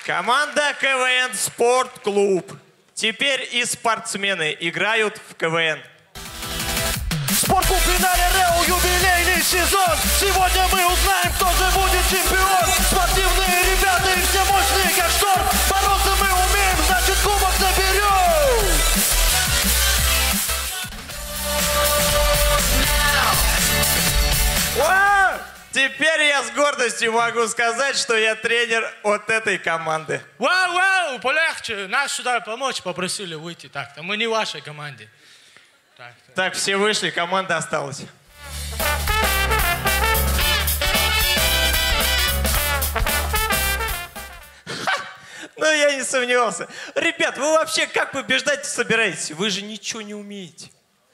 Команда КВН «Спортклуб». Теперь и спортсмены играют в КВН. Спортклуб в финале РЭО, юбилейный сезон. Сегодня мы узнаем, кто же будет чемпион. Спортивные ребята и все мощные, как шторм. Бороться мы умеем, значит кубок заберем. Теперь я с гордостью могу сказать, что я тренер от этой команды. Вау, полегче. Нас сюда помочь попросили выйти. Так-то мы не в вашей команде. Так, все вышли, команда осталась. Ну, я не сомневался. Ребят, вы вообще как побеждать собираетесь? Вы же ничего не умеете.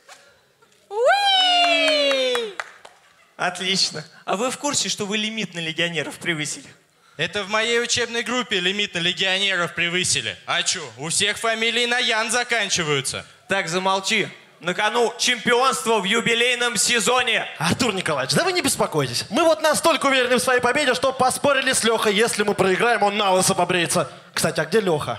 Отлично. А вы в курсе, что вы лимит на легионеров превысили? Это в моей учебной группе лимит на легионеров превысили. А чё, у всех фамилии на Ян заканчиваются. Так, замолчи. На кону чемпионство в юбилейном сезоне. Артур Николаевич, да вы не беспокойтесь. Мы вот настолько уверены в своей победе, что поспорили с Лехой. Если мы проиграем, он на лысо побреется. Кстати, а где Леха?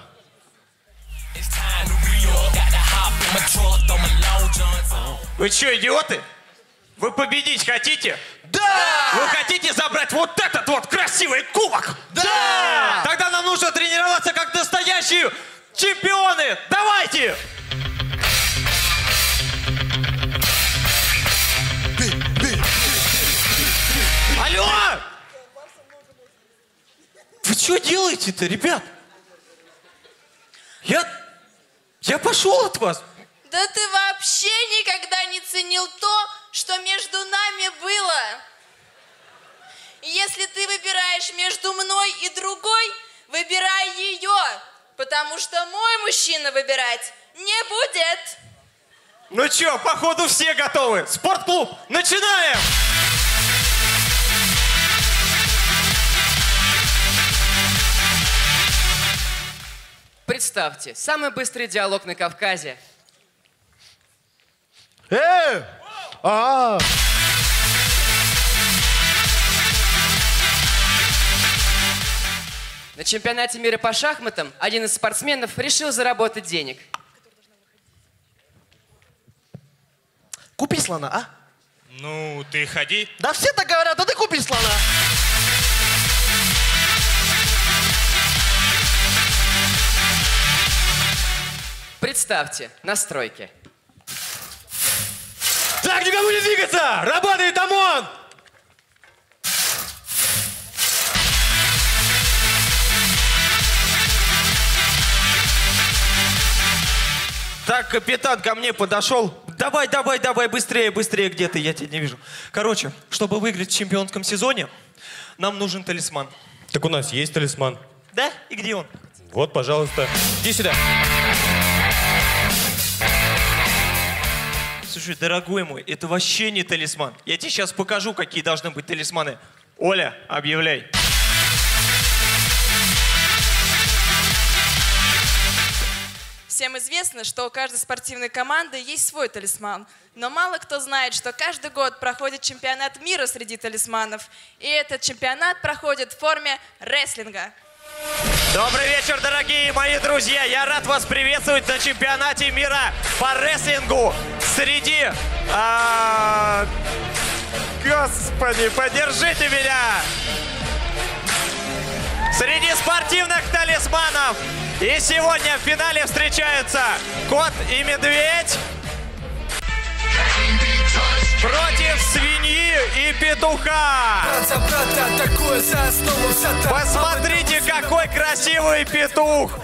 Вы что, идиоты? Вы победить хотите? Да! Вы хотите забрать вот этот вот красивый кубок? Да! Тогда нам нужно тренироваться как настоящие чемпионы. Давайте! Алло! Вы что делаете-то, ребят? Я пошел от вас. Да ты вообще никогда не ценил то, что между нами было. Если ты выбираешь между мной и другой, выбирай ее, потому что мой мужчина выбирать не будет. Ну чё, походу все готовы. Спортклуб, начинаем! Представьте, самый быстрый диалог на Кавказе. На чемпионате мира по шахматам один из спортсменов решил заработать денег. Купи слона, а? Ну, ты ходи. Да все так говорят, да ты купи слона. Представьте, на стройке. Так, никому не двигаться! Работает ОМОН! Так, капитан ко мне подошел. Давай, быстрее, где ты? Я тебя не вижу. Короче, чтобы выиграть в чемпионском сезоне, нам нужен талисман. Так у нас есть талисман. Да? И где он? Вот, пожалуйста. Иди сюда. Слушай, дорогой мой, это вообще не талисман. Я тебе сейчас покажу, какие должны быть талисманы. Оля, объявляй. Всем известно, что у каждой спортивной команды есть свой талисман. Но мало кто знает, что каждый год проходит чемпионат мира среди талисманов. И этот чемпионат проходит в форме рестлинга. Добрый вечер, дорогие мои друзья! Я рад вас приветствовать на чемпионате мира по рестлингу среди... Господи, поддержите меня! Среди спортивных талисманов! И сегодня в финале встречаются кот и медведь против свиньи и петуха. Посмотрите, какой красивый петух.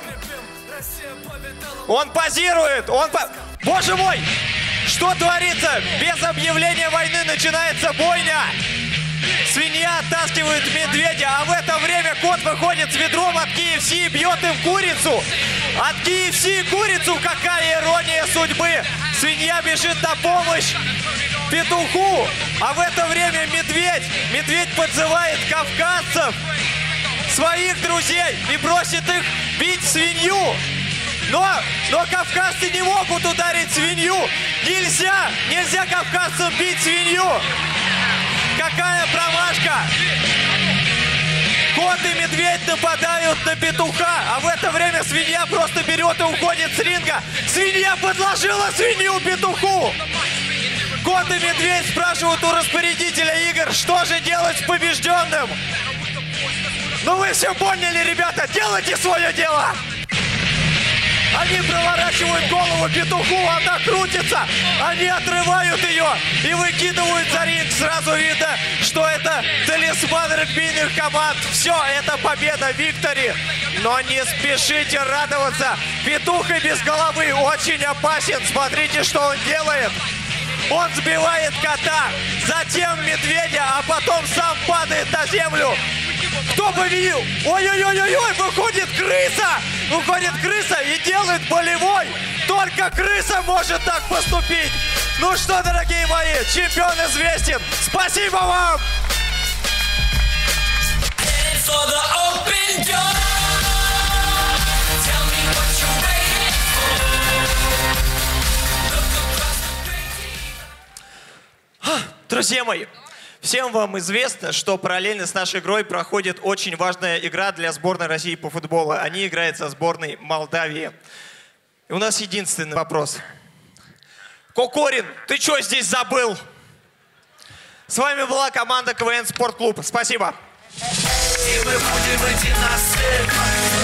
Он позирует. Боже мой, что творится? Без объявления войны начинается бойня. Свинья оттаскивает медведя, а в это время кот выходит с ведром от KFC и бьет им курицу. От KFC курицу, какая ирония судьбы. Свинья бежит на помощь петуху, а в это время медведь подзывает кавказцев, своих друзей, и просит их бить свинью. Но кавказцы не могут ударить свинью. Нельзя кавказцам бить свинью. Какая промашка! Кот и медведь нападают на петуха, а в это время свинья просто берет и уходит с ринга. Свинья подложила свинью петуху. Кот и медведь спрашивают у распорядителя игр, что же делать с побежденным. Ну вы все поняли, ребята, делайте свое дело. Они проворачивают голову петуху, она крутится, они отрывают ее и выкидывают за ринг. Сразу видно, что это талисман регбийных команд. Все, это победа, виктори. Но не спешите радоваться. Петух и без головы очень опасен. Смотрите, что он делает. Он сбивает кота, затем медведя, а потом сам падает на землю. Кто бы видел? Ой-ой-ой-ой, выходит крыса! Выходит крыса и делает болевой. Только крыса может так поступить. Ну что, дорогие мои, чемпион известен. Спасибо вам! Друзья мои, всем вам известно, что параллельно с нашей игрой проходит очень важная игра для сборной России по футболу. Они играют со сборной Молдавии. И у нас единственный вопрос. Кокорин, ты что здесь забыл? С вами была команда КВН Спортклуб. Спасибо. И мы будем идти на свет.